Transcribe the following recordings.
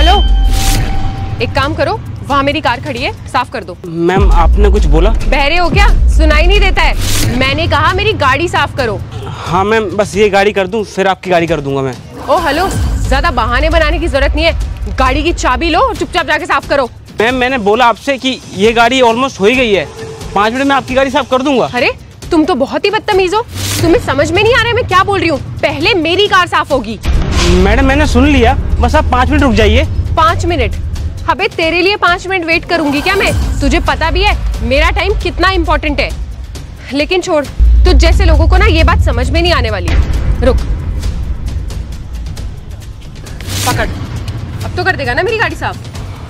Hello, एक काम करो, वहाँ मेरी कार खड़ी है, साफ कर दो। मैम आपने कुछ बोला? बहरे हो क्या? सुनाई नहीं देता है? मैंने कहा मेरी गाड़ी साफ करो। हाँ मैम, बस ये गाड़ी कर दूं, फिर आपकी गाड़ी कर दूंगा मैं। ओ हेलो, ज्यादा बहाने बनाने की जरूरत नहीं है, गाड़ी की चाबी लो और चुपचाप जाके साफ करो। मैम मैंने बोला आपसे कि ये गाड़ी ऑलमोस्ट हो ही गई है, 5 मिनट में आपकी गाड़ी साफ कर दूंगा। अरे तुम तो बहुत ही बदतमीज हो, तुम्हें समझ में नहीं आ रहा है मैं क्या बोल रही हूँ। पहले मेरी कार साफ होगी। मैडम मैंने सुन लिया, बस आप 5 मिनट रुक जाइए। 5 मिनट? अबे तेरे लिए 5 मिनट वेट करूंगी क्या मैं? तुझे पता भी है मेरा टाइम कितना इम्पोर्टेंट है। लेकिन छोड़, तुझ जैसे लोगों को ना ये बात समझ में नहीं आने वाली। रुक, पकड़, अब तो कर देगा ना मेरी गाड़ी साफ?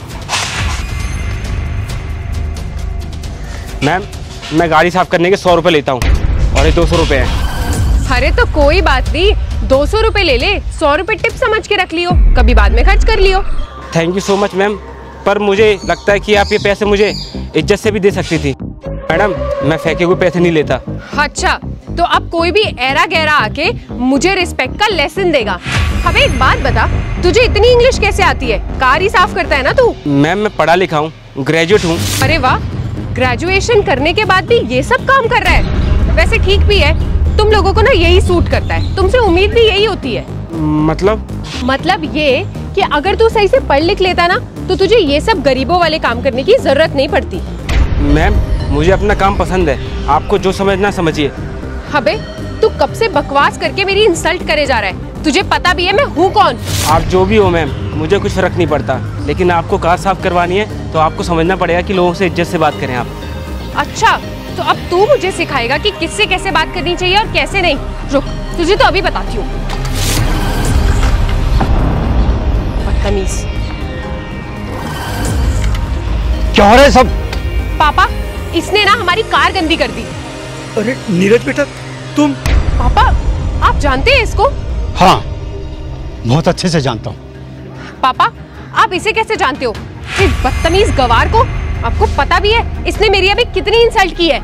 मैम मैं गाड़ी साफ करने के 100 रुपए लेता हूँ और ये 200 रुपए है। अरे तो कोई बात नहीं, 200 रुपए ले ले, 100 रुपए टिप समझ के रख लियो, कभी बाद में खर्च कर लियो। Thank you so much ma'am, पर मुझे लगता है कि आप ये पैसे मुझे इज्जत से भी दे सकती थी। मैडम मैं फेंके हुए पैसे नहीं लेता। अच्छा, तो अब कोई भी ऐरा गहरा आके मुझे रिस्पेक्ट का लेसन देगा। अब एक बात बता, तुझे इतनी इंग्लिश कैसे आती है? कार ही साफ करता है ना तू? मैम मैं पढ़ा लिखा हूँ, ग्रेजुएट हूँ। अरे वाह, ग्रेजुएशन करने के बाद भी ये सब काम कर रहा है। वैसे ठीक भी है, तुम लोगों को ना यही सूट करता है, तुमसे उम्मीद भी यही होती है। मतलब ये कि अगर तू सही से पढ़ लिख लेता ना तो तुझे ये सब गरीबों वाले काम करने की जरूरत नहीं पड़ती। मैम मुझे अपना काम पसंद है, आपको जो समझना समझिए। अबे तू कब से बकवास करके मेरी इंसल्ट करे जा रहा है? तुझे पता भी है मैं हूँ कौन? आप जो भी हो मैम, मुझे कुछ फर्क नहीं पड़ता, लेकिन आपको कार साफ करवानी है तो आपको समझना पड़ेगा कि लोगों से इज्जत से बात करें आप। अच्छा, तो अब तू मुझे सिखाएगा कि किससे कैसे बात करनी चाहिए और कैसे नहीं। रुक, तुझे तो अभी बताती हूँ। बदतमीज। क्या हो रहा है सब? पापा, इसने ना हमारी कार गंदी कर दी। अरे नीरज बेटा, तुम? पापा आप जानते हैं इसको? हाँ, बहुत अच्छे से जानता हूँ। पापा आप इसे कैसे जानते हो? इस बदतमीज गवार को? आपको पता भी है इसने मेरी अभी कितनी इंसल्ट की है।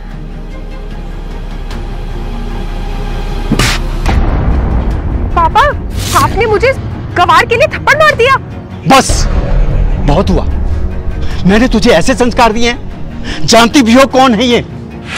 पापा आपने मुझे गवार के लिए थप्पड़ मार दिया। बस बहुत हुआ, मैंने तुझे ऐसे संस्कार दिए हैं, जानती भी हो कौन है ये?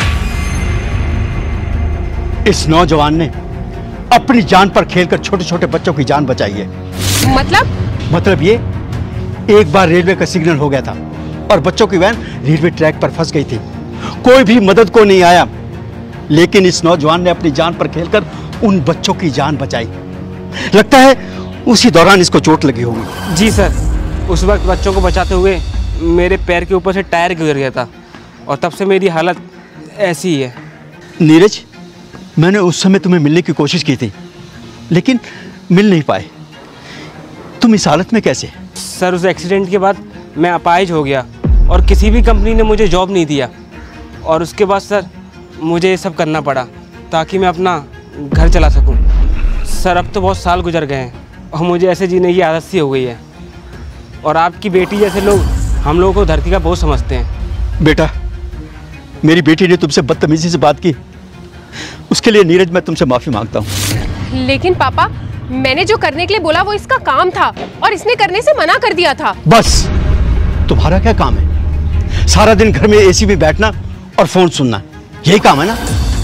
इस नौजवान ने अपनी जान पर खेलकर छोटे छोटे बच्चों की जान बचाई है। मतलब ये, एक बार रेलवे का सिग्नल हो गया था और बच्चों की वैन रेलवे ट्रैक पर फंस गई थी, कोई भी मदद को नहीं आया, लेकिन इस नौजवान ने अपनी जान पर खेलकर उन बच्चों की जान बचाई। लगता है उसी दौरान इसको चोट लगी होगी। जी सर, उस वक्त बच्चों को बचाते हुए मेरे पैर के ऊपर से टायर गिर गया था और तब से मेरी हालत ऐसी ही है। नीरज, मैंने उस समय तुम्हें मिलने की कोशिश की थी, लेकिन मिल नहीं पाए। तुम इस हालत में कैसे? सर उस एक्सीडेंट के बाद मैं अपाहिज हो गया और किसी भी कंपनी ने मुझे जॉब नहीं दिया, और उसके बाद सर मुझे ये सब करना पड़ा ताकि मैं अपना घर चला सकूं। सर अब तो बहुत साल गुजर गए हैं और मुझे ऐसे जीने की आदत सी हो गई है, और आपकी बेटी जैसे लोग हम लोगों को धरती का बोझ समझते हैं। बेटा, मेरी बेटी ने तुमसे बदतमीजी से बात की, उसके लिए नीरज मैं तुमसे माफी मांगता हूँ। लेकिन पापा, मैंने जो करने के लिए बोला वो इसका काम था और इसने करने से मना कर दिया था। बस तुम्हारा क्या काम है? सारा दिन घर में एसी में बैठना और फोन सुनना, यही काम है ना?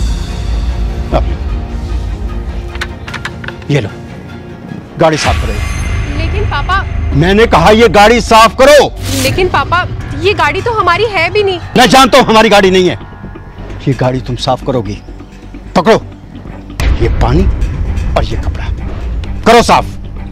ये लो, गाड़ी साफ करो। लेकिन पापा, मैंने कहा ये गाड़ी साफ करो। लेकिन पापा, ये गाड़ी तो हमारी है भी नहीं। मैं जानता हूं हमारी गाड़ी नहीं है, ये गाड़ी तुम साफ करोगी। पकड़ो ये पानी और ये कपड़ा, करो साफ।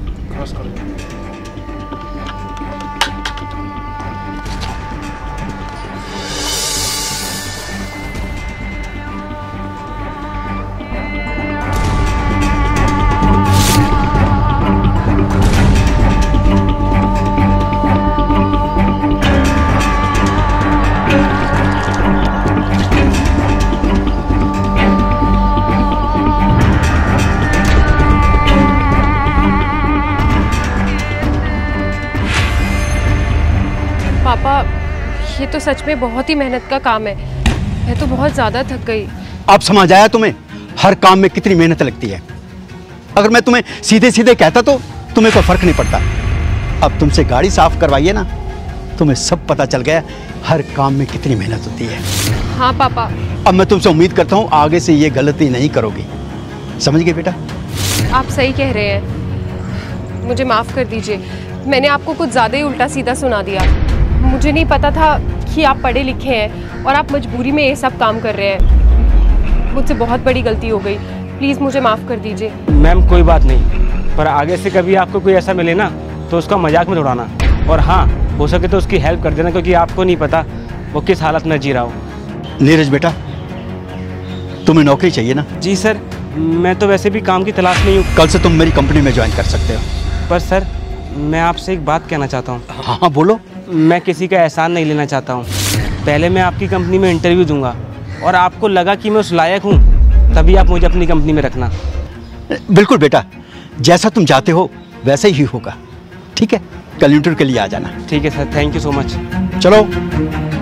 पापा, ये तो सच में बहुत ही मेहनत का काम है, मैं तो बहुत ज्यादा थक गई। अब समझ आया तुम्हें हर काम में कितनी मेहनत लगती है? अगर मैं तुम्हें सीधे सीधे कहता तो तुम्हें कोई फर्क नहीं पड़ता, अब तुमसे गाड़ी साफ करवाइए ना, तुम्हें सब पता चल गया हर काम में कितनी मेहनत होती है। हाँ पापा। अब मैं तुमसे उम्मीद करता हूँ आगे से ये गलती नहीं करोगी, समझ गए बेटा? आप सही कह रहे हैं, मुझे माफ़ कर दीजिए। मैंने आपको कुछ ज़्यादा ही उल्टा सीधा सुना दिया। मुझे नहीं पता था कि आप पढ़े लिखे हैं और आप मजबूरी में ये सब काम कर रहे हैं। मुझसे बहुत बड़ी गलती हो गई, प्लीज़ मुझे माफ़ कर दीजिए। मैम कोई बात नहीं, पर आगे से कभी आपको कोई ऐसा मिले ना तो उसका मजाक में उड़ाना, और हाँ हो सके तो उसकी हेल्प कर देना, क्योंकि आपको नहीं पता वो किस हालत में जी रहा हो। नीरज बेटा, तुम्हें नौकरी चाहिए ना? जी सर, मैं तो वैसे भी काम की तलाश में हूँ। कल से तुम मेरी कंपनी में ज्वाइन कर सकते हो। पर सर मैं आपसे एक बात कहना चाहता हूँ। हाँ बोलो। मैं किसी का एहसान नहीं लेना चाहता हूँ। पहले मैं आपकी कंपनी में इंटरव्यू दूंगा और आपको लगा कि मैं उस लायक हूँ, तभी आप मुझे अपनी कंपनी में रखना। बिल्कुल बेटा, जैसा तुम चाहते हो वैसे ही होगा। ठीक है, कल इंटरव्यू के लिए आ जाना। ठीक है sir, thank you so much. चलो।